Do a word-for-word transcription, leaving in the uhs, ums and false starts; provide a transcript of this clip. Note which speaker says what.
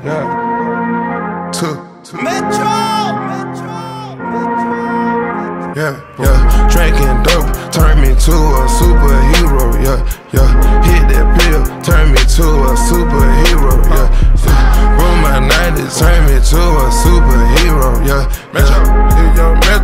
Speaker 1: yeah. Two.
Speaker 2: Metro! Metro! Metro!
Speaker 1: Yeah, yeah. Drinking dope turned me to a superhero. Yeah, yeah. Hit that pill, turned me to a superhero. Yeah, yeah. Roll my nineties, turned me to a superhero. Yeah, Metro. Yeah, yeah. Metro.